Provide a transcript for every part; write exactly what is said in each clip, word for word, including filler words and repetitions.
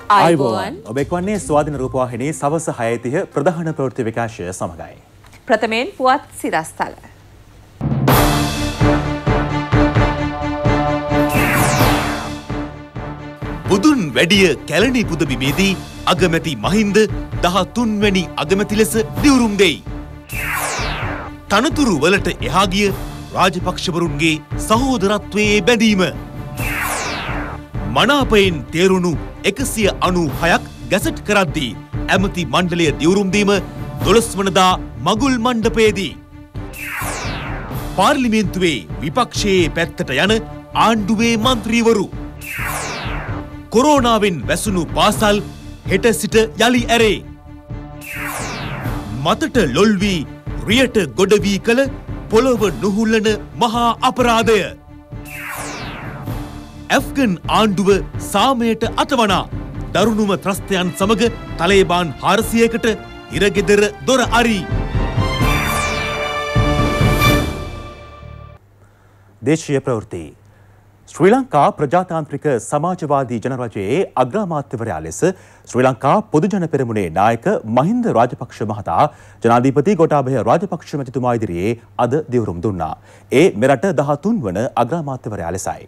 ආයුබෝවන් ඔබ එක්වන්නේ ස්වාධීන රූපවාහිනී සවස හය තිහ ප්‍රධාන ප්‍රවෘත්ති විකාශය සමගයි. ප්‍රථමයෙන් පුවත් සිරස්තල. බුදුන් වැඩිය කැලණි පුදබිමේදී අගමැති මහින්ද දහතුන් වැනි අගමැති ලෙස දිවුරුම් දෙයි. තනතුරු වලට එහා ගිය රාජපක්ෂවරුන්ගේ සහෝදරත්වයේ බැඳීම. මනාපයෙන් තේරුණු එකසිය අනූහයක් ගැසට් කරද්දී ඇමති මණ්ඩලය දිවුරුම් දීම දොළොස් වනදා මගුල් මණ්ඩපයේදී. පාර්ලිමේන්තුවේ විපක්ෂයේ පැත්තට යන ආණ්ඩුවේ මන්ත්‍රීවරු. කොරෝනාවෙන් වැසුණු පාසල් හෙට සිට යළි ඇරේ. මතට ලොල් වී රියට ගොඩ වී කළ පොළොව නුහුලන මහා අපරාධය. ඇෆ්ගන් ආණ්ඩුව සාමයට අතවනා දරුණුම ත්‍රස්තයන් සමග තලේබාන් හාරසියයකට ඉරගෙදර දොර අරි. දේශීය ප්‍රවෘත්ති. ශ්‍රී ලංකා ප්‍රජාතාන්ත්‍රික සමාජවාදී ජනරජයේ අග්‍රාමාත්‍යවරයා ලෙස ශ්‍රී ලංකා පොදුජන පෙරමුණේ නායක මහින්ද රාජපක්ෂ මහතා ජනාධිපති ගෝඨාභය රාජපක්ෂ මැතිතුමා ඉදිරියේ අද දිවුරුම් දුන්නා. ඒ මෙරට දහතුන් වන අග්‍රාමාත්‍යවරයා ලෙසයි.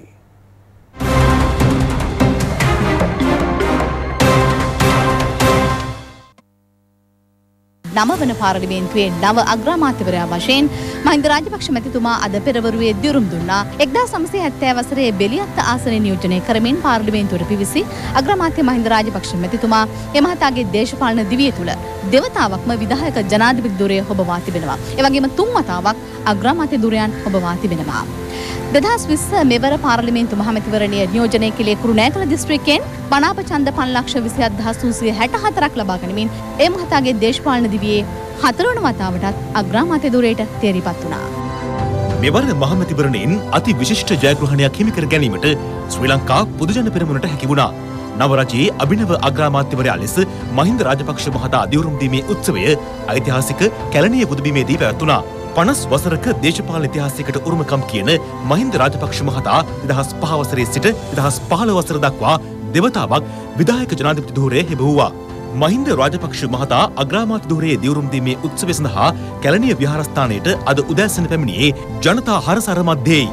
නවවන පාර්ලිමේන්තුවේ නව අග්‍රාමාත්‍යවරයා වශයෙන් මහින්ද රාජපක්ෂ මැතිතුමා අද පෙරවරුවේ දිවුරුම් දුන්නා. එක්දාස් නවසිය හැත්තෑ වසරේ බෙලියත්ත ආසනය නියෝජනය කරමින් පාර්ලිමේන්තුවට පිවිසි අග්‍රාමාත්‍ය මහින්ද රාජපක්ෂ මැතිතුමා එම මහතාගේ දේශපාලන දිවිය තුළ දෙවතාවක්ම විධායක ජනාධිපති ධුරය හොබවා තිබෙනවා. ඒ වගේම තුන් වතාවක් අග්‍රාමාත්‍ය ධුරයන් හොබවා තිබෙනවා. දෙදහස් විස්ස මෙවර පාර්ලිමේන්තු මහමැතිවරණය නියෝජනය කළේ කුරුණෑගල දිස්ත්‍රික්කයෙන් පනාප ඡන්ද පන්ලක්ෂ විසිහත් දහස් තුන්සිය හැට හතරක් ලබා ගනිමින් ඒ මහතාගේ දේශපාලන දිවියේ හතරවන වතාවටත් අග්‍රාමාත්‍ය ධුරයට තේරිපත් වුණා. මෙවර මහමැතිවරණයෙන් අති විශිෂ්ට ජයග්‍රහණයක් හිමි කර ගැනීමට ශ්‍රී ලංකා පොදුජන පෙරමුණට හැකි වුණා. නව රජයේ අභිනව අග්‍රාමාත්‍යවරයා ලෙස මහින්ද රාජපක්ෂ මහතා දිවුරුම් දීමේ උත්සවය ඓතිහාසික කැලණිය පුදබිමේදී පැවැත්වුණා. පනස් වසරක දේශපාලන ඉතිහාසයකට උරුමකම් කියන මහින්ද රාජපක්ෂ මහතා දෙදහස් පහ වසරේ සිට දෙදහස් පහළොව වසර දක්වා දෙවතාවක් විධායක ජනාධිපති ධුරය හිමිවුවා. මහින්ද රාජපක්ෂ මහතා අග්‍රාමාත්‍ය ධුරයේ දිවුරුම් දීමේ උත්සවය සඳහා කැලණිය විහාරස්ථානයට අද උදෑසන පැමිණියේ ජනතා හරසර මැද්දේයි.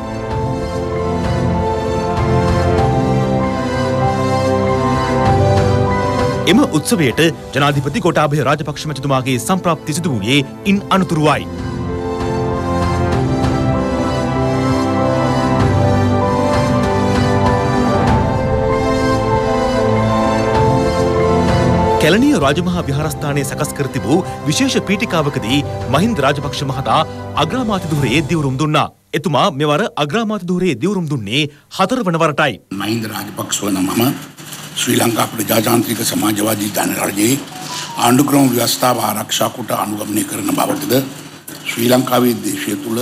එම උත්සවයට ජනාධිපති ගෝඨාභය රාජපක්ෂ මැතිතුමාගේ සම්ප්‍රාප්තිය සිදු වූයේ ඉන් අනතුරුවයි. කැලණිය රාජමහා විහාරස්ථානයේ සකස් කර තිබූ විශේෂ පීඨිකාවකදී මහින්ද රාජපක්ෂ මහතා අග්‍රාමාත්‍ය ධුරයේ දිවුරුම් දුන්නා. එතුමා මෙවර අග්‍රාමාත්‍ය ධුරයේ දිවුරුම් දුන්නේ හතර වන වරටයි. මහින්ද රාජපක්ෂ වන මම ශ්‍රී ලංකා ප්‍රජාතාන්ත්‍රික සමාජවාදී ජනරජයේ ආණ්ඩුක්‍රම ව්‍යවස්ථාව ආරක්ෂා කොට අනුගමනය කරන බවටද ශ්‍රී ලංකාවේ දේශය තුළ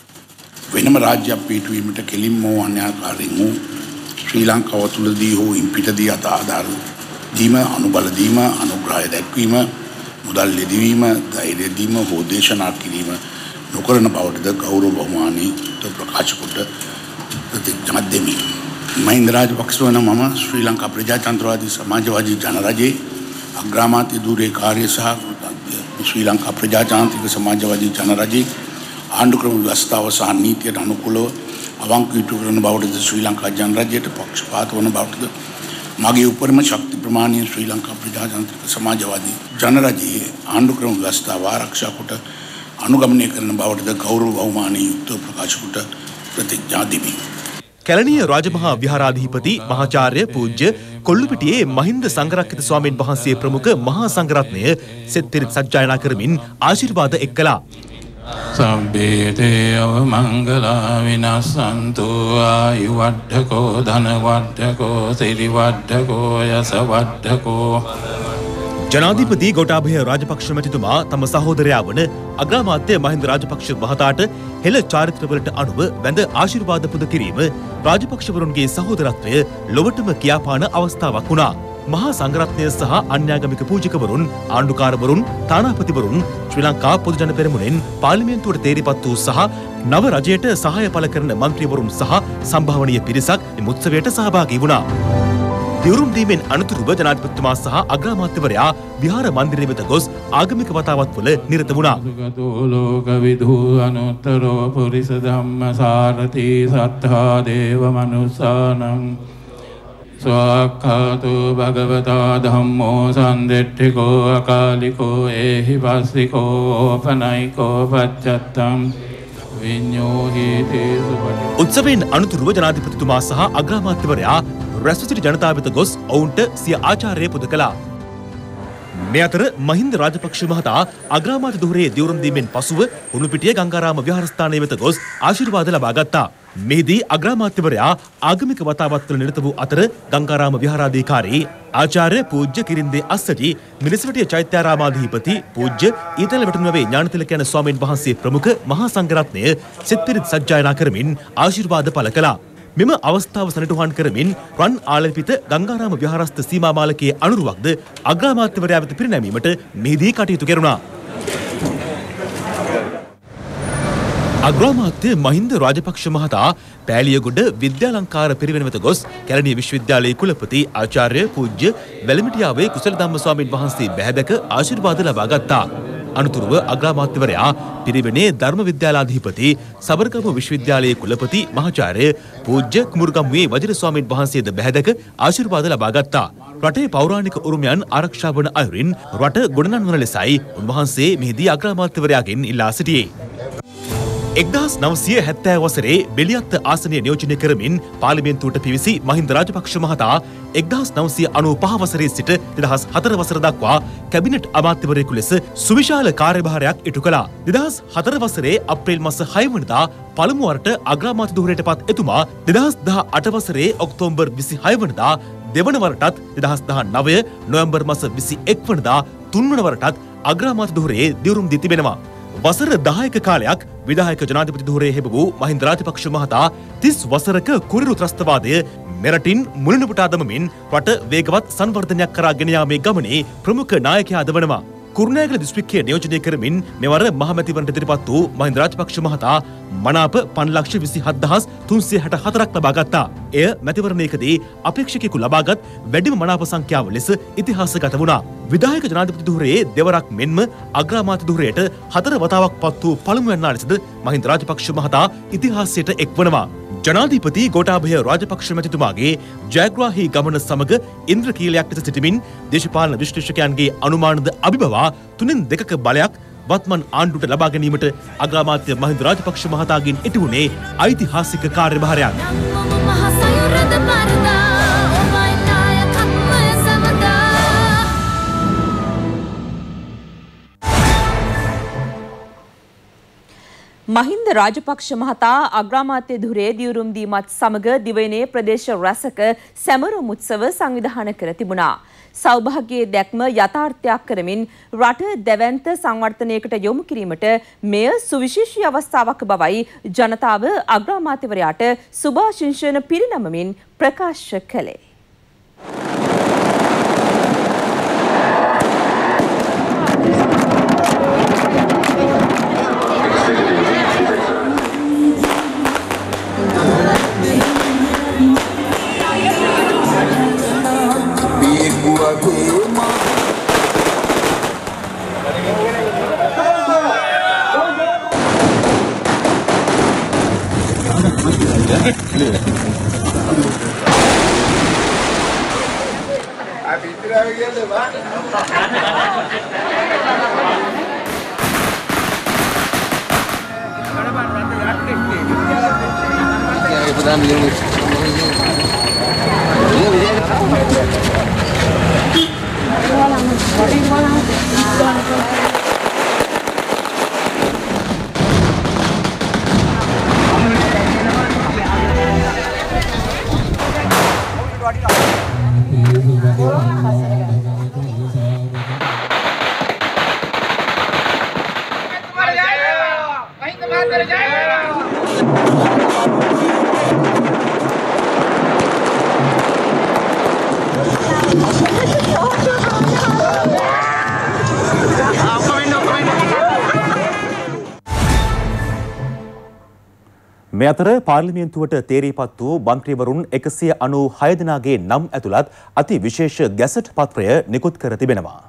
වෙනම රාජ්‍යයක් පිහිටුවීමට කෙලින්ම අන්‍යාකාරයෙන් වූ ශ්‍රී ලංකාව තුළදී හෝ ඉන් පිටදී අත ආධාර දීම අනුබල දීම අනුග්‍රහය දැක්වීම මුදල් ලෙදවීම ධෛර්ය දීම හෝ දේශනා කිරීම නොකරන බවටද ගෞරව බහුමානී ප්‍රකාශ කොට ප්‍රතිඥා දෙමි. මහින්ද රාජපක්ෂ වන මම ශ්‍රී ලංකා ප්‍රජාතන්ත්‍රවාදී සමාජවාදී ජනරජයේ අග්‍රාමාත්‍ය ධුරයේ කාර්ය සහ ශ්‍රී ලංකා ප්‍රජාතාන්ත්‍රික සමාජවාදී ජනරජයේ ආණ්ඩුක්‍රම ව්‍යවස්ථාව සහ නීතියට අනුකූලව අවංක ඉටු කරන බවටද ශ්‍රී ලංකා ජනරජයට පක්ෂපාත වන බවටද මගේ උපරිම ශක්ති ප්‍රමාණය ශ්‍රී ලංකා ප්‍රජාතාන්ත්‍රික සමාජවාදී ජනරජයේ ආණ්ඩුක්‍රම ව්‍යවස්ථාව ආරක්ෂා කොට අනුගමනය කරන බවටද ගෞරව බහුමානී යුක්තව ප්‍රකාශ කොට ප්‍රතිඥා දෙමි. කැලණිය රාජමහා විහාරාධිපති මහාචාර්ය පූජ්‍ය කොල්ලුපිටියේ මහින්ද සංඝරක්කිත ස්වාමීන් වහන්සේ ප්‍රමුඛ මහා සංඝරත්නය සෙත් පිරිත් සජ්ජායනා කරමින් ආශිර්වාද එක් කළා. සබ්බේ දේව මංගලා විනස්සන්තු ආයු වඩ්ඩකෝ ධන වඩ්ඩකෝ සිරි වඩ්ඩකෝ යස වඩ්ඩකෝ. ජනාධිපති ගෝඨාභය රාජපක්ෂ මැතිතුමා තම සහෝදරයා වන අග්‍රාමාත්‍ය මහින්ද රාජපක්ෂ මහතාට හෙළ චාරිත්‍රවලට අනුව වැඳ ආශිර්වාද පුද කිරීම රාජපක්ෂවරුන්ගේ සහෝදරත්වය ලොවටම කියාපාන අවස්ථාවක් වුණා. මහා සංඝරත්නය සහ අන්‍යාගමික පූජකවරුන්, ආණ්ඩුකාරවරුන්, තානාපතිවරුන් ශ්‍රී ලංකා පොදුජන පෙරමුණෙන් පාර්ලිමේන්තුවට තේරිපත් වූ සහ නව රජයට සහාය පළ කරන මන්ත්‍රීවරුන් සහ සම්භාවනීය පිරිසක් එම උත්සවයට සහභාගී වුණා. දිවුරුම් දීමෙන් අනතුරුව ජනාධිපතිතුමා සහ අග්‍රාමාත්‍යවරයා විහාර මන්දිරය වෙත ගොස් ආගමික වතාවත්වල නිරත වුණා. ලෝක විදු අනුත්තරෝ පුරිස ධම්ම සාරති සත්තා දේව මනුස්සානං ස්වාක්ඛාතු භගවතා ධම්මෝ සම්දෙට්ඨිකෝ අකාලිකෝ ඒහි පස්සිකෝ ඕපනයිකෝ පච්චත්තම් විඤ්ඤෝහීති සුපටි. උත්සවයෙන් අනතුරුව ජනාධිපතිතුමා සහ අග්‍රාමාත්‍යවරයා රැස්ව සිටි ජනතාව වෙත ගොස් ඔවුන්ට සිය ආචාර්ය පුද කළා. මේ අතර මහින්ද රාජපක්ෂ මහතා අග්‍රාමාත්‍ය ධුරයේ දිවුරුම් දීමෙන් පසුව උණුපිටිය ගංගාරාම විහාරස්ථානය වෙත ගොස් ආශිර්වාද ලබා ගත්තා. මෙහිදී අග්‍රාමාත්‍යවරයා ආගමික වතාවත්වල නිරත වූ අතර ගංගාරාම විහාරාධිකාරී ආචාර්ය පූජ්‍ය කිරින්දේ අස්සජි මිනිසවැටිය චෛත්‍යාරාමාධිපති පූජ්‍ය ඊතල වැටුණුවේ ඥානතිලක යන ස්වාමීන් වහන්සේ ප්‍රමුඛ මහා සංඝරත්නය සෙත්පිරිත් සජ්ජායනා කරමින් ආශිර්වාද පළ කළා. මෙම අවස්ථාව සනිටුහන් කරමින් රන් ආලපිත ගංගාරාම විහාරස්ථ සීමා මාලකයේ අනුරුවක්ද අග්‍රාමාත්‍යවරයා වෙත පිරිනැමීමට මෙහිදී කටයුතු කෙරුණා. අග්‍රාමාත්‍ය මහින්ද රාජපක්ෂ මහතා පෑලියගොඩ විද්‍යාලංකාර පිරිවෙන වෙත ගොස් කැලණිය විශ්වවිද්‍යාලයේ කුලපති ආචාර්ය පූජ්‍ය වැලමිටියාවේ කුසල ධම්ම ස්වාමීන් වහන්සේ බැහැදක ආශිර්වාද ලබා ගත්තා. අනතුරුව අග්‍රාමාත්‍යවරයා පිරිවෙනේ ධර්ම විද්‍යාලාධිපති සබරගමු විශ්වවිද්‍යාලයේ කුලපති මහාචාර්ය පූජ්‍ය කුමුරුගම්වේ වජිර ස්වාමීන් වහන්සේද බැහැදක ආශිර්වාද ලබා ගත්තා. රටේ පෞරාණික උරුමයන් ආරක්ෂා වන අයුරින් රට ගොඩනංවන ලෙසයි උන්වහන්සේ මෙහිදී අග්‍රාමාත්‍යවරයාගෙන් ඉල්ලා සිටියේ. එක්දහස් නවසිය හැත්තෑ වසරේ බෙලියත්ත ආසනය නියෝජනය කරමින් පාර්ලිමේන්තුවට පිවිසි මහින්ද රාජපක්ෂ මහතා එක්දහස් නවසිය අනූ පහ වසරේ සිට දෙදහස් හතර වසර දක්වා කැබිනට් අමාත්‍යවරයෙකු ලෙස සුවිශාල කාර්යභාරයක් ඉටු කළා. දෙදහස් හතර වසරේ අප්‍රේල් මාස හය වෙනිදා පළමු වරට අග්‍රාමාත්‍ය ධුරයට පත් එතුමා දෙදහස් දහ අට වසරේ ඔක්තෝබර් විසි හය වෙනිදා දෙවන වරටත් දෙදහස් දහ නවය නොවැම්බර් මාස විසි එක් වෙනිදා තුන්වන වරටත් අග්‍රාමාත්‍ය ධුරයේ දිවුරුම් දී තිබෙනවා. වසර දහයක කාලයක් විධායක ජනාධිපති ධුරයේ හෙබ වූ මහින්ද රාජපක්ෂ මහතා තිස් වසරක කුරිරු ත්‍රස්තවාදය මෙරටින් මුලිනුපුටා දමමින් රට වේගවත් සංවර්ධනයක් කරා ගෙන යාමේ ගමනේ ප්‍රමුඛ නායකයාද වනවා. කුරුණෑගල දිස්ත්‍රික්කය නියෝජනය කරමින් මෙවර මහමැතිවරණට ඉදිරිපත් වූ මහින්ද රාජපක්ෂ මහතා මනාප පන්ලක්ෂ විසිහත් දහස් තුන්සිය හැට හතරක් ලබා ගත්තා. එය මැතිවරණයකදී අපේක්ෂකයෙකු ලබාගත් වැඩිම මනාප සංඛ්‍යාව ලෙස ඉතිහාසගත වුණා. විධායක ජනාධිපති ධුරයේ දෙවරක් මෙන්ම අග්‍රාමාත්‍ය ධුරයට හතර වතාවක් පත් වූ පළමු වන්නා ලෙසද මහින්ද රාජපක්ෂ මහතා ඉතිහාසයට එක් වනවා. ජනාධිපති ගෝඨාභය රාජපක්ෂ මැතිතුමාගේ ජයග්‍රාහී ගමන සමග ඉන්ද්‍රකීලයක් ලෙස සිටමින් දේශපාලන විශ්ලේෂකයන්ගේ අනුමානද අභිබවා තුනෙන් දෙකක බලයක් වත්මන් ආණ්ඩුවට ලබා ගැනීමට අග්‍රාමාත්‍ය මහින්ද රාජපක්ෂ මහතාගෙන් ඉටු වුණේ ඓතිහාසික කාර්යභාරයක්. මහින්ද රාජපක්ෂ මහතා අග්‍රාමාත්‍ය ධුරයේ දිවුරුම් දීමත් සමග දිවයිනේ ප්‍රදේශ රැසක සැමරුම් උත්සව සංවිධානය කර තිබුණා. සෞභාග්‍යයේ දැක්ම යථාර්ථයක් කරමින් රට දැවැන්ත සංවර්ධනයකට යොමු කිරීමට මෙය සුවිශේෂී අවස්ථාවක් බවයි ජනතාව අග්‍රාමාත්‍යවරයාට සුභාශිංසන පිරිනමමින් ප්‍රකාශ කළේ. මේ අතර පාර්ලිමේන්තුවට තේරීපත් වූ මන්ත්‍රීවරුන් එකසිය අනූහය දෙනාගේ නම් ඇතුළත් අති විශේෂ ගැසට් පත්‍රය නිකුත් කර තිබෙනවා.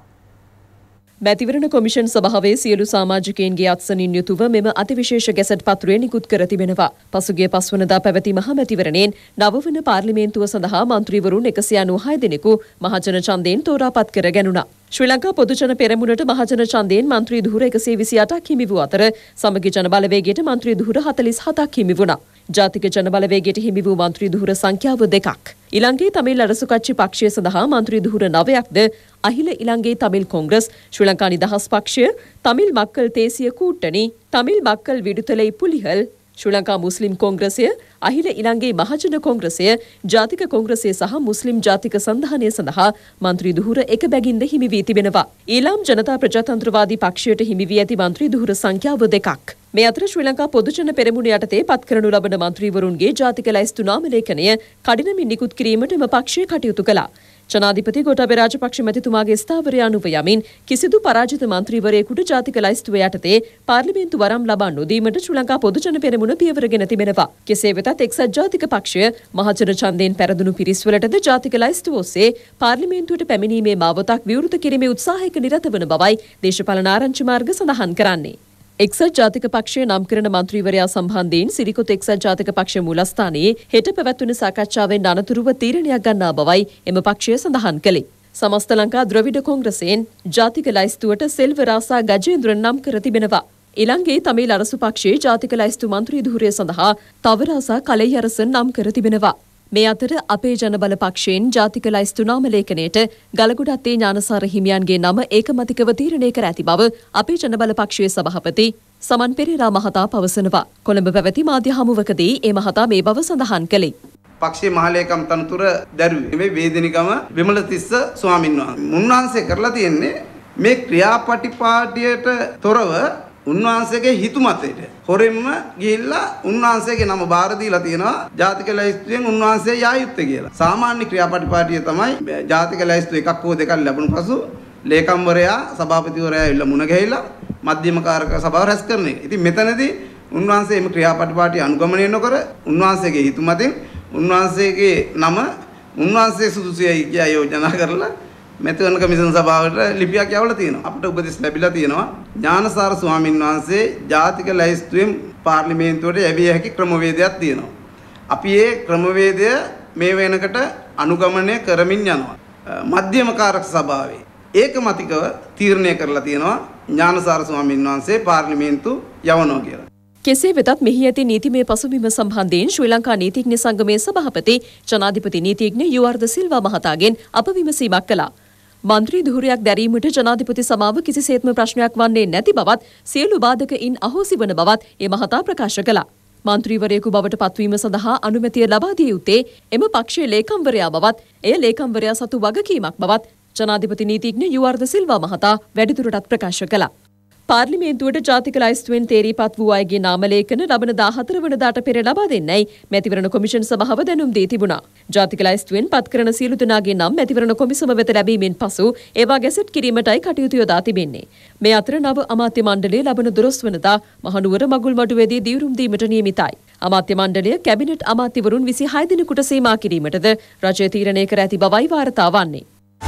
මැතිවරණ කොමිෂන් සභාවේ සියලු සමාජිකයන්ගේ අත්සනින් යුතුව මෙම අතිවිශේෂ ගැසට් පත්‍රය නිකුත් කර තිබෙනවා. පසුගිය පස්වනදා පැවති මහ මැතිවරණයෙන් නවවන පාර්ලිමේන්තුව සඳහා මන්ත්‍රීවරුන් එකසිය අනූහය දෙනෙකු මහජන ඡන්දයෙන් තෝරාපත් කර ගැනුණා. ශ්‍රී ලංකා පොදුජන පෙරමුණට මහජන ඡන්දයෙන් මන්ත්‍රී දුහුර එකසිය විසි අටක් හිමි වූ අතර සමගි ජන බලවේගයට මන්ත්‍රී දුහුර හතළිස් හතක් හිමි වුණා. ජාතික ජන බලවේගයට හිමි වූ මන්ත්‍රී දුහුර සංඛ්‍යාව දෙකක්. ඉලංගේ තමිල් අරසු කච්චි පක්ෂය සඳහා මන්ත්‍රී දුහුර නවයක්ද අහිල ඉලංගේ තමිල් කොංග්‍රස්, ශ්‍රී ලංකා නිදහස් පක්ෂය, තමිල් මක්කල් තේසිය කූට්ටනි, තමිල් මක්කල් විදුතලයි පුලිහල්, ශ්‍රී ලංකා මුස්ලිම් කොංග්‍රසය, අහිල ඉලංගේ මහජන කොංග්‍රසය, ජාතික කොංග්‍රසය සහ මුස්ලිම් ජාතික සන්ධානය සඳහා මන්ත්‍රී දුහුර එක බැගින්ද හිමි වී තිබෙනවා. ඊළාම් ජනතා ප්‍රජාතන්ත්‍රවාදී පක්ෂයට හිමි වී ඇති මන්ත්‍රී දුහුර සංඛ්‍යාව දෙකක්. මේ අතර ශ්‍රී ලංකා පොදුජන පෙරමුණ යටතේ පත් කරනු ලබන මන්ත්‍රීවරුන්ගේ ජාතික ලැයිස්තු නාම ලේඛනය කඩිනමින් නිකුත් කිරීමට එම පක්ෂය කටයුතු කළා. ජනාධිපති ගෝඨාභය රාජපක්ෂ මැතිතුමාගේ ස්ථාවරය අනුව යමින් කිසිදු පරාජිත මන්ත්‍රීවරයෙකුට ජාතික ලැයිස්තුව යටතේ පාර්ලිමේන්තු වරම් ලබා නොදීමට ශ්‍රී ලංකා පොදුජන පෙරමුණ පියවරගෙන තිබෙනවා. කෙසේ වෙතත් එක්සත් ජාතික පක්ෂය මහජන ඡන්දයෙන් පැරදුණු පිරිස්වලටද ජාතික ලැයිස්තුව ඔස්සේ පාර්ලිමේන්තුවට පැමිණීමේ මාවතක් විවෘත කිරීමේ උත්සාහයක නිරත වන බවයි දේශපාලන ආරංචි මාර්ග සඳහන් කරන්නේ. එක්සත් ජාතික පක්ෂය නම් කරන මන්ත්‍රීවරයා සම්බන්ධයෙන් සිරිකොත එක්සත් ජාතික පක්ෂ මූලස්ථානයේ හෙට පැවැත්වෙන සාකච්ඡාවෙන් අනතුරුව තීරණයක් ගන්නා බවයි එම පක්ෂය සඳහන් කළේ. සමස්ත ලංකා ද්‍රවිඩ කොංග්‍රසයෙන් ජාතික ලැයිස්තුවට සෙල්වරාසා ගජේන්ද්‍රන් නම් කර තිබෙනවා. ඉලංගේ තමිල් අරසු පක්ෂයේ ජාතික ලැයිස්තු මන්ත්‍රී ධුරය සඳහා තවරාසා කලෙයරසන් නම් කර තිබෙනවා. මේ අතර අපේ ජනබල පක්ෂයෙන් ජාතික ලැයිස්තු නාම ලේඛනයට ගලගොඩත්තේ ඥානසාර හිමියන්ගේ නම ඒකමතිකව තීරණය කර ඇති බව අපේ ජනබල පක්ෂයේ සභාපති සමන් පෙරේරා මහතා පවසනවා. කොළඹ පැවති මාධ්‍ය හමුවකදී ඒ මහතා මේ බව සඳහන් කළේ. පක්ෂයේ මහලේකම් තනතුර දැරුවේ මේ වේදිනිකම විමලතිස්ස ස්වාමීන් වහන්සේ. මුන්වහන්සේ කරලා තියෙන්නේ මේ ක්‍රියාපටිපාටියට තොරව උන්වහන්සේගේ හිතුමතේට හොරෙන්ම ගිහිල්ලා උන්වහන්සේගේ නම බාර දීලා තියෙනවා ජාතික ලැයිස්තුවෙන් උන්වහන්සේ යා යුත්තේ කියලා. සාමාන්‍ය ක්‍රියාපටිපාටිය තමයි ජාතික ලැයිස්තු එකක් හෝ දෙකක් ලැබුණු පසු ලේකම්වරයා සභාපතිවරයා ඉල්ල මුණ ගැහිලා මධ්‍යම කාරක සභාව රැස් කරන එක. ඉතින් මෙතනදී උන්වහන්සේ මේ ක්‍රියාපටිපාටිය අනුගමනය නොකර උන්වහන්සේගේ හිතුමතෙන් උන්වහන්සේගේ නම උන්වහන්සේ සුදුසුයි කියා යෝජනා කරලා මෙතන කමිෂන් සභාවට ලිපියක් යවලා තියෙනවා. අපිට උපදෙස් ලැබිලා තියෙනවා. ඥානසාර ස්වාමීන් වහන්සේ ජාතික ලැයිස්තුවෙන් පාර්ලිමේන්තුවට යැවිය හැකි ක්‍රමවේදයක් තියෙනවා. අපි ඒ ක්‍රමවේදය මේ වෙනකට අනුගමනය කරමින් යනවා. මධ්‍යම කාරක සභාවේ ඒකමතිකව තීරණය කරලා තියෙනවා ඥානසාර ස්වාමීන් වහන්සේ පාර්ලිමේන්තු යවනවා කියලා. කෙසේ වෙතත් මෙහි ඇති නීතිමය පසුබිම සම්බන්ධයෙන් ශ්‍රී ලංකා නීතිඥ සංගමයේ සභාපති ජනාධිපති නීතිඥ යූ ආර් ද සිල්වා මහතාගෙන් අප විමසීමක් කළා. මන්ත්‍රී දුහුරයක් දැරීමට ජනාධිපති සමාව කිසිසේත්ම ප්‍රශ්නයක් වන්නේ නැති බවත් සියලු බාධකයින් අහෝසි වන බවත් ඒ මහතා ප්‍රකාශ කළා. මන්ත්‍රීවරයෙකු බවට පත්වීම සඳහා අනුමැතිය ලබා දිය යුත්තේ එම පක්ෂයේ ලේකම්වරයා බවත් එය ලේකම්වරයා සතු වගකීමක් බවත් ජනාධිපති නීතිඥ යූ ආර් ද සිල්වා මහතා වැඩිදුරටත් ප්‍රකාශ කළා. පාර්ලිමේන්තුවට ජාතික ලැයිස්තුවෙන් තේරීපත් වූ අයගේ නාම ලේඛන ලබන දාහතර වනදාට පෙර ලබා දෙන්නයි මැතිවරණ කොමිෂන් සභාව දැනුම් දී තිබුණා. ජාතික ලැයිස්තුවෙන් පත් කරන සියලු දෙනාගේ නම් මැතිවරණ කොමිසම වෙත ලැබීමෙන් පසු ඒවා ගැසට් කිරීමටයි කටයුතු යොදා තිබෙන්නේ. මේ අතර නව අමාත්‍ය මණ්ඩලය ලබන දොළොස් වනදා මහනුවර මගුල්මඩුවේදී දිවුරුම් දීමට නියමිතයි. අමාත්‍ය මණ්ඩලය කැබිනට් අමාත්‍යවරුන් විසිහය දිනකට සීමා කිරීමටද රජය තීරණය කර ඇති බවයි වාර්තා වන්නේ.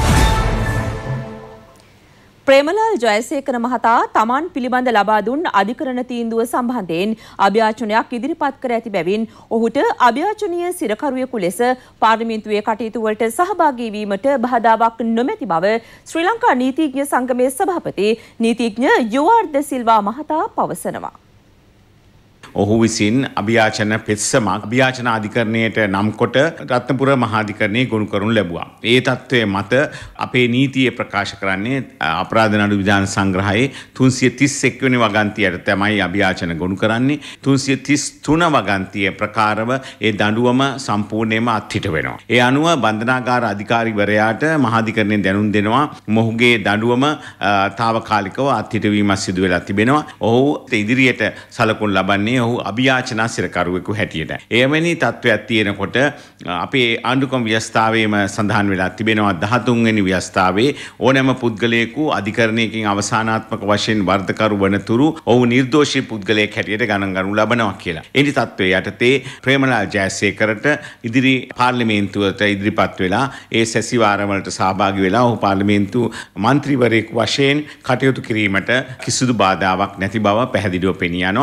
ප්‍රේමලාල් ජයසේකර මහතා තමන් පිළිබඳ ලබා දුන් අධිකරණ තීන්දුව සම්බන්ධයෙන් අභ්‍යාචනයක් ඉදිරිපත් කර ඇති බැවින් ඔහුට අභ්‍යාචනීය සිරකරුවෙකු ලෙස පාර්ලිමේන්තුවේ කටයුතු වලට සහභාගී වීමට බාධාවක් නොමැති බව ශ්‍රී ලංකා නීතිඥ සංගමයේ සභාපති නීතිඥ යූ ආර් ද සිල්වා මහතා පවසනවා. ඔහු විසින් අභියාචන පෙත්සමක් අභියාචන අධිකරණයට නම් කොට රත්නපුර මහාධිකරණයේ ගොනු කරනු ලැබුවා. ඒ තත්ත්වයේ මත අපේ නීතිය ප්‍රකාශ කරන්නේ අපරාධ නඩු විධාන සංග්‍රහයේ තුන්සිය තිස් එක් වෙනි වගන්තියට තමයි අභියාචන ගොනු කරන්නේ. තුන්සිය තිස් තුන වගන්තිය ප්‍රකාරව ඒ දඬුවම සම්පූර්ණයෙන්ම අත්හිට වෙනවා. ඒ අනුව බන්ධනාගාර අධිකාරිවරයාට මහාධිකරණයෙන් දැනුම් දෙනවා මොහුගේ දඬුවම తాවකාලිකව අත්හිට වීමක් සිදු වෙලා තිබෙනවා. ඔහු ඉදිරියට සලකුණු ලබන්නේ ඔහු අභියාචනා සිරකරුවෙකු හැටියට. එවැනි තත්ත්වයක් තියෙනකොට අපේ ආණ්ඩුක්‍රම ව්‍යවස්ථාවේම සඳහන් වෙලා තිබෙනවා දහතුන් වෙනි ව්‍යවස්ථාවේ ඕනෑම පුද්ගලයෙකු අධිකරණයකින් අවසානාත්මක වශයෙන් වර්ධකරු වනතුරු ඔහු නිර්දෝෂී පුද්ගලයෙක් හැටියට ගණන් ගනු ලබනවා කියලා. එනි තත්ත්වයේ යටතේ ප්‍රේමලාල් ජයසේකරට ඉදිරි පාර්ලිමේන්තුවට ඉදිරිපත් වෙලා ඒ සැසිවාරවලට සහභාගී වෙලා ඔහු පාර්ලිමේන්තු මන්ත්‍රීවරයෙකු වශයෙන් කටයුතු කිරීමට කිසිදු බාධාවක් නැති බව පැහැදිලිව පෙනී යනවා.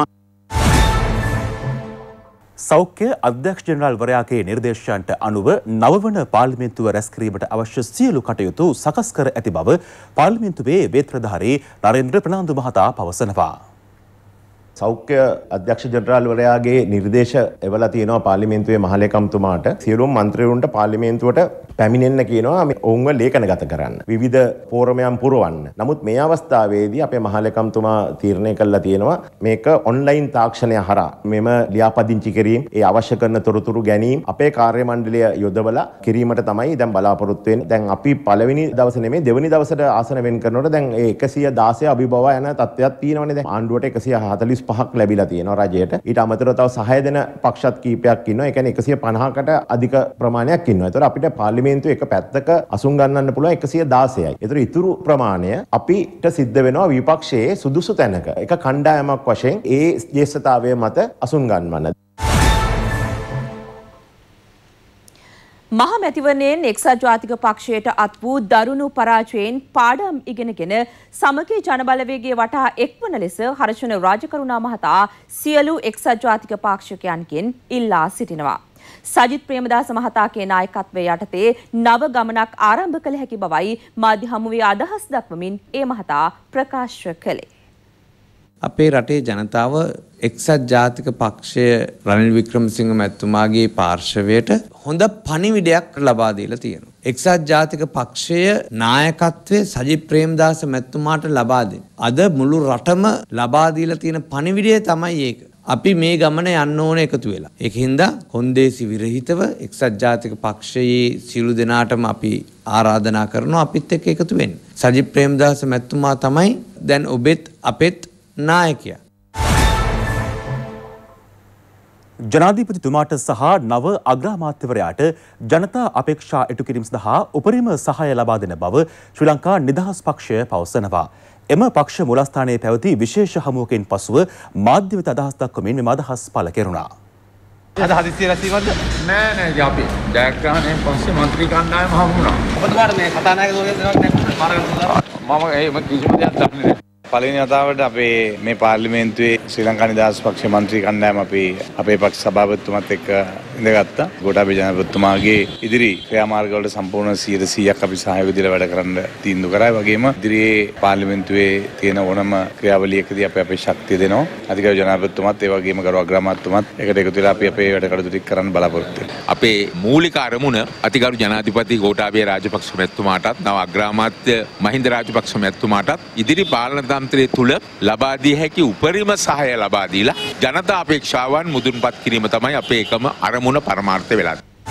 සෞඛ්‍ය අධ්‍යක්ෂ ජෙනරාල් වරයාගේ නිර්දේශයන්ට අනුව නවවන පාර්ලිමේන්තුව රැස් කිරීමට අවශ්‍ය සියලු කටයුතු සකස් කර ඇති බව පාර්ලිමේන්තුවේ වේත් ප්‍රධාරී නරේන්ද්‍ර ප්‍රනාන්දු මහතා පවසනවා. සෞඛ්‍ය අධ්‍යක්ෂ ජනරාල්වරයාගේ නිර්දේශ එවලා තියෙනවා පාර්ලිමේන්තුවේ මහලේකම්තුමාට සියලුම මන්ත්‍රීවරුන්ට පාර්ලිමේන්තුවට පැමිණෙන්න කියනවා මේ ඔවුන්ව ලේඛනගත කරන්න විවිධ ෆෝරමයන් පුරවන්න. නමුත් මේ අවස්ථාවේදී අපේ මහලේකම්තුමා තීරණය කළා තියෙනවා මේක ඔන්ලයින් තාක්ෂණය හරහා මෙම ලියාපදිංචි කිරීම ඒ අවශ්‍ය කරන තොරතුරු ගැනීම අපේ කාර්ය මණ්ඩලය යොදවලා කිරීමට තමයි දැන් බලාපොරොත්තු වෙන්නේ. දැන් අපි පළවෙනි දවසේ නෙමෙයි දෙවෙනි දවසට ආසන වෙන් කරනකොට දැන් ඒ එකසිය දාසය අභිබවා යන තත්ත්වයක් තියෙනවනේ. දැන් ආණ්ඩුවට එකසිය හතළිස් පහක් ලැබිලා තියෙනවා රජයට. ඊට අමතරව තව සහය දෙන පක්ෂත් කීපයක් ඉන්නවා. ඒ කියන්නේ එකසිය පනහකට අධික ප්‍රමාණයක් ඉන්නවා. ඒතර අපිට පාර්ලිමේන්තුවේ එක පැත්තක අසුන් ගන්නන්න පුළුවන් එකසිය දාසයයි. ඒතර ඉතුරු ප්‍රමාණය අපිට සිද්ධ වෙනවා විපක්ෂයේ සුදුසු තැනක එක කණ්ඩායමක් වශයෙන් ඒ ජ්‍යෙෂ්ඨතාවය මත අසුන් ගන්නවන්න. මහ මැතිවරණයෙන් එක්සත් ජාතික පක්ෂයට අත් වූ දරුණු පරාජයෙන් පාඩම් ඉගෙනගෙන සමගී ජනබලවේගයේ වටා එක්වන ලෙස හර්ෂණ රාජකරුණා මහතා සියලු එක්සත් ජාතික පාක්ෂිකයන්ගෙන් ඉල්ලා සිටිනවා. සජිත් ප්‍රේමදාස මහතාගේ නායකත්වයේ යටතේ නව ගමනක් ආරම්භ කළ හැකි බවයි මාධ්‍ය හමුවේ අදහස් දක්වමින් ඒ මහතා ප්‍රකාශ කළේ. අපේ රටේ ජනතාව එක්සත් ජාතික පක්ෂය රනිල් වික්‍රමසිංහ මැතිතුමාගේ පාර්ශවයට හොඳ පණිවිඩයක් ලබා දීලා තියෙනවා. එක්සත් ජාතික පක්ෂය නායකත්වයේ සජිත් ප්‍රේමදාස මැතිතුමාට ලබා දෙන. අද මුළු රටම ලබා දීලා තියෙන පණිවිඩය තමයි ඒක. අපි මේ ගමන යන්න ඕන එකතු වෙලා. ඒකින්ද කොන්දේසි විරහිතව එක්සත් ජාතික පක්ෂයේ සියලු දෙනාටම අපි ආරාධනා කරනවා අපිත් එක්ක එකතු වෙන්න. සජිත් ප්‍රේමදාස මැතිතුමා තමයි දැන් ඔබෙත් අපෙත් නායකයා. ජනාධිපතිතුමාට සහ නව අග්‍රාමාත්‍යවරයාට ජනතා අපේක්ෂා ඉටු කිරීම සඳහා උපරිම සහාය ලබා දෙන බව ශ්‍රී ලංකා නිදහස් පක්ෂය පවසනවා. එම පක්ෂ මුලස්ථානයේ පැවති විශේෂ හමුවකින් පසුව මාධ්‍ය වෙත අදහස් දක්වමින් මෙම අදහස් පළ කෙරුණා. අද හදිස්සිය රැස්වීමක්ද? නෑ නෑ අපි ජයග්‍රහණයෙන් පස්සේ මන්ත්‍රී කණ්ඩායම හමු වුණා. ඔබතුමාට මේ කතානායකතුමාගේ දෙනවක් නැහැ. මම ඒ කිසිම දෙයක් දන්නේ නැහැ. පළවෙනි වතාවට අපේ මේ පාර්ලිමේන්තුවේ ශ්‍රී ලංකා නිදහස් පක්ෂ මන්ත්‍රී කණ්ඩායම අපි අපේ පක්ෂ සභාපතිතුමත් එක්ක ඉඳගත්තා. ගෝඨාභය ජනාධිපතිතුමාගේ ඉදිරි ක්‍රියාමාර්ග වලට සම්පූර්ණ සියයට සීයක් අපි සහයෝගය දීලා වැඩ කරන්න තීන්දුව කරා. ඒ වගේම ඉදිරියේ පාර්ලිමේන්තුවේ තියෙන ඕනම ක්‍රියාවලියකදී අපි අපේ ශක්තිය දෙනවා. අධිකාරී ජනාධිපතිතුමත් ඒ වගේම ගරු අග්‍රාමාත්‍යතුමත් එකට එකතු වෙලා අපි අපේ වැඩ කටයුතු ටික කරන්න බලාපොරොත්තු වෙනවා. අපේ මූලික අරමුණ අධිකාරී ජනාධිපති ගෝඨාභය රාජපක්ෂ මැතිතුමාටත් නව අග්‍රාමාත්‍ය මහින්ද රාජපක්ෂ මැතිතුමාටත් ඉදිරි පාලන තන්ත්‍රයේ තුල ලබා දී හැකි උපරිම සහාය ලබා දීලා ජනතා අපේක්ෂාවන් මුදුන්පත් කිරීම තමයි අපේ එකම අරමුණ පරමාර්ථය වෙලා.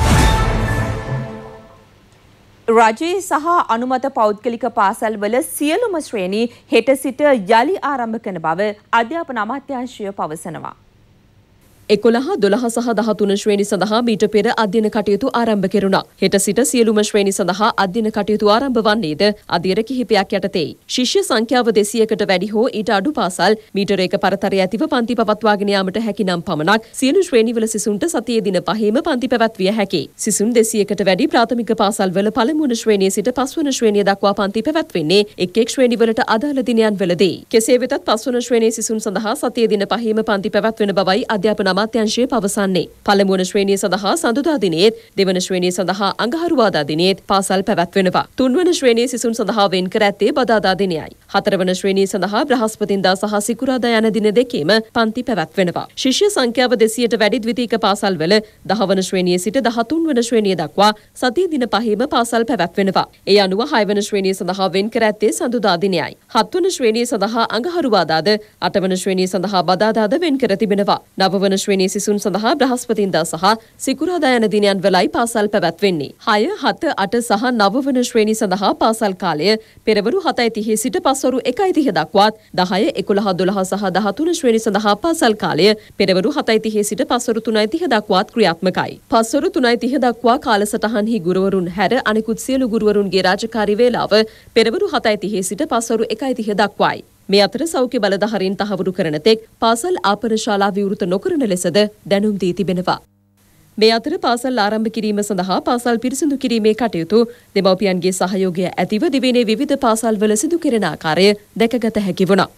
රජයේ සහ අනුමත පෞද්ගලික පාසල්වල සියලුම ශ්‍රේණි හෙට සිට යලි ආරම්භ කරන බව අධ්‍යාපන අමාත්‍යාංශය පවසනවා. එකොළහ දොළහ සහ දහතුන ශ්‍රේණි සඳහා මීට පෙර අධ්‍යයන කටයුතු ආරම්භ කෙරුණා. හෙට සිට සියලුම ශ්‍රේණි සඳහා අධ්‍යයන කටයුතු ආරම්භ වන්නේද අධ්‍යයන කිහිපයක් යටතේ. ශිෂ්‍ය සංඛ්‍යාව දෙසීයකට වැඩි හෝ ඊට අඩු පාසල් මීටර එක පරතරය ඇතිව පන්ති පවත්වාගෙන යාමට හැකි නම් පමණක් සියලු ශ්‍රේණිවල සිසුන්ට සතියේ දින පහේම පන්ති පැවැත්විය හැකියි. සිසුන් දෙසීයකට වැඩි ප්‍රාථමික පාසල්වල පළමුවන ශ්‍රේණිය සිට පස්වන ශ්‍රේණිය දක්වා පන්ති පැවැත්වෙන්නේ එක් එක් ශ්‍රේණිවලට අදාළ දිනයන් වලදී. කෙසේ වෙතත් පස්වන ශ්‍රේණියේ සිසුන් සඳහා සතියේ දින පහේම පන්ති පැවැත්වෙන බවයි අධ්‍යාපන අමාත්‍යාංශය පවසන්නේ. පළමුවන ශ්‍රේණිය සඳහා සඳුදා දිනයේත් දෙවන ශ්‍රේණිය සඳහා අඟහරුවාදා දිනයේත් පාසල් පැවැත්වෙනවා. තුන්වන ශ්‍රේණියේ සිසුන් සඳහා වෙන් කර ඇත්තේ බදාදා දිනයයි. හතරවන ශ්‍රේණිය සඳහා බ්‍රහස්පතින්දා සහ සිකුරාදා යන දින දෙකේම පන්ති පැවැත්වෙනවා. ශිෂ්‍ය සංඛ්‍යාව දෙසීයට වැඩි ද්විතීක පාසල්වල දහවන ශ්‍රේණිය සිට දහතුන්වන ශ්‍රේණිය දක්වා සතිය දින පහේම පාසල් පැවැත්වෙනවා. ඒ අනුව හයවන ශ්‍රේණිය සඳහා වෙන් කර ඇත්තේ සඳුදා දිනයයි. හත්වන ශ්‍රේණිය සඳහා අඟහරුවාදාද අටවන ශ්‍රේණිය සඳහා බදාදාද වෙන් කර තිබෙනවා. නවවන ශ්‍රේණී සිසුන් සඳහා බ්‍රහස්පතින්දා සහ සිකුරාදා යන දිනයන් වලයි පාසල් පැවැත්වෙන්නේ. හය, හත, අට සහ නව වන ශ්‍රේණි සඳහා පාසල් කාලය පෙරවරු හතයි තිහේ සිට පස්වරු එකයි තිහ දක්වාත්, දහය, එකොළහ, දොළහ සහ දහතුන ශ්‍රේණි සඳහා පාසල් කාලය පෙරවරු හතයි තිහේ සිට පස්වරු තුනයි තිහ දක්වාත් ක්‍රියාත්මකයි. පස්වරු තුනයි තිහ දක්වා කාලසටහන්හි ගුරුවරුන් හැර අනෙකුත් සියලු ගුරුවරුන්ගේ රාජකාරී වේලාව පෙරවරු හතයි තිහේ සිට පස්වරු එකයි තිහ දක්වායි. මේ අතර සෞඛ්‍ය බලධාරීන් තහවුරු කරන තෙක් පාසල් ආපන ශාලා විවෘත නොකරන ලෙසද දැනුම් දී තිබෙනවා. මේ අතර පාසල් ආරම්භ කිරීම සඳහා පාසල් පිරිසිදු කිරීමේ කටයුතු දෙමව්පියන්ගේ සහයෝගය ඇතිව දිවයිනේ විවිධ පාසල්වල සිදු කෙරෙන ආකාරය දැකගත හැකි වුණා.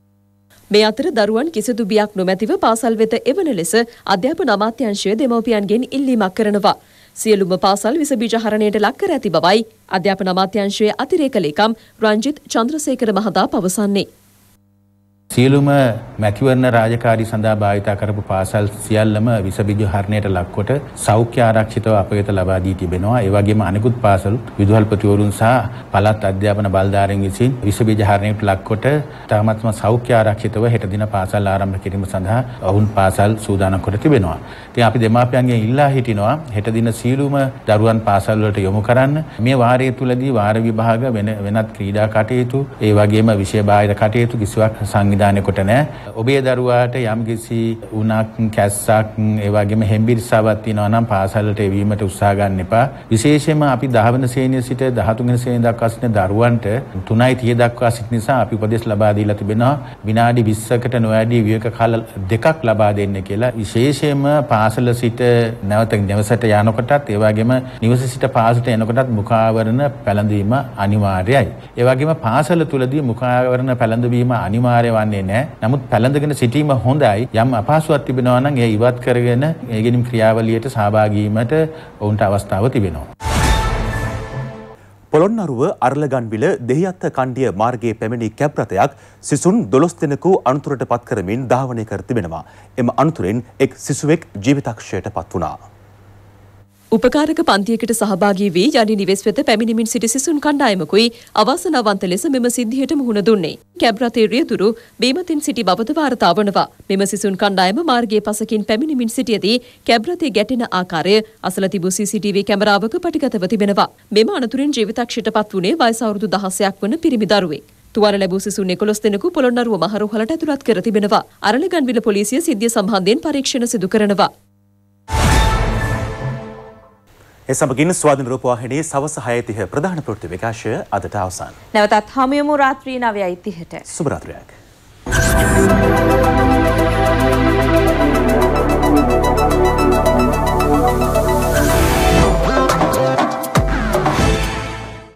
මේ අතර දරුවන් කිසිදු බියක් නොමැතිව පාසල් වෙත එවන ලෙස අධ්‍යාපන අමාත්‍යාංශය දෙමව්පියන්ගෙන් ඉල්ලීමක් කරනවා. සියලුම පාසල් විස බීජ හරණයට ලක් කර ඇති බවයි අධ්‍යාපන අමාත්‍යාංශයේ අතිරේක ලේකම් රංජිත් චන්ද්‍රසේකර මහතා පවසන්නේ. සියලුම මැතිවරණ රාජකාරී සඳහා භාවිත කරපු පාසල් සියල්ලම විස බීජ හරණයට ලක්කොට සෞඛ්‍ය ආරක්ෂිතව අප වෙත ලබා දී තිබෙනවා. ඒ වගේම අනෙකුත් පාසල් විදුහල්පතිවරුන් සහ පළාත් අධ්‍යාපන බලධාරීන් විසින් විස බීජ හරණයට ලක්කොට තාමත්ම සෞඛ්‍ය ආරක්ෂිතව හෙට දින පාසල් ආරම්භ කිරීම සඳහා ඔවුන් පාසල් සූදානම් කර තිබෙනවා. ඉතින් අපි දෙමාපියන්ගෙන් ඉල්ලා හිටිනවා හෙට දින සියලුම දරුවන් පාසල් වලට යොමු කරන්න. මේ වාරය තුලදී වාර විභාග වෙන වෙනත් ක්‍රීඩා කටයුතු ඒ වගේම විෂය බාහිර කටයුතු කිසිවක් සංවිධානය කොට නැහැ. ඔබේ දරුවාට යම්කිසි උණක් කැස්සක් ඒ වගේම හෙම්බිරිස්සාවක් තියෙනවා නම් පාසලට එවීමට උත්සාහ ගන්න එපා. විශේෂයෙන්ම අපි දහ වෙනි ශ්‍රේණිය සිට දහතුන් වෙනි ශ්‍රේණිය දක්වා සිටින දරුවන්ට තුනයි තිහ දක්වා සිටින නිසා අපි උපදෙස් ලබා දීලා තිබෙනවා විනාඩි විස්සකට නොවැඩි විවේක කාල දෙකක් ලබා දෙන්න කියලා. විශේෂයෙන්ම පාසල සිට නැවත නිවසට යනකොටත් ඒ වගේම නිවස සිට පාසලට එනකොටත් මුඛාවරණ පැළඳීම අනිවාර්යයි. ඒ වගේම පාසල තුලදී මුඛාවරණ පැළඳවීම අනිවාර්ය වන්නේ නැහැ. නමුත් පැළඳගෙන සිටීම හොඳයි. යම් අපහසුයක් තිබෙනවා නම් ඒ ඉවත් කරගෙන ඒ ගෙනින් ක්‍රියාවලියට සහභාගී වීමට ඔවුන්ට අවස්ථාව තිබෙනවා. පොළොන්නරුව අරලගන්විල දෙහිඅත්ත කණ්ඩිය මාර්ගයේ පැමිණි කැබ් රථයක් සිසුන් දොළොස් දෙනෙකු අනතුරට පත් කරමින් ධාවනය කර තිබෙනවා. එම අනතුරෙන් එක් සිසුවෙක් ජීවිතක්ෂයට පත් වුණා. උපකාරක පන්තියකට සහභාගී වී යලි නිවෙස් වෙත පැමිණෙමින් සිටි සිසුන් කණ්ඩායමකුයි අවාසනාවන්ත ලෙස මෙම සිද්ධියට මුහුණ දුන්නේ. කැබ් රථයේ රියදුරු බීමතින් සිටි බවද වාර්තා වනවා. මෙම සිසුන් කණ්ඩායම මාර්ගයේ පසකින් පැමිණෙමින් සිටියදී කැබ් රථයේ ගැටෙන ආකාරය අසල තිබූ සී සී ටී වී කැමරාවක පටිගතව තිබෙනවා. මෙම අනතුරින් ජීවිතක්ෂයට පත් වුණේ වයස අවුරුදු දහසක් වන පිරිමි දරුවෙක්. තුවාල ලැබූ සිසුන් එකොළොස් දෙනෙකු පොළොන්නරුව මහරෝහලට ඇතුළත් කර තිබෙනවා. අරලගන්විල පොලිසිය සිද්ධිය සම්බන්ධයෙන් පරීක්ෂණ සිදු කරනවා. ඒ සමගින් ස්වාධීන රූපවාහිනී සවස හය තිහ ප්‍රධාන ප්‍රවෘත්ති විකාශය අදට අවසන්. නැවතත් හමු යමු රාත්‍රී නවයයි තිහට. සුබ රාත්‍රියක්.